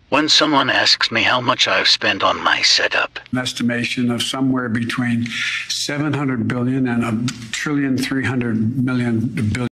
When someone asks me how much I've spent on my setup, An estimation of somewhere between 700 billion and a trillion 300 million billion.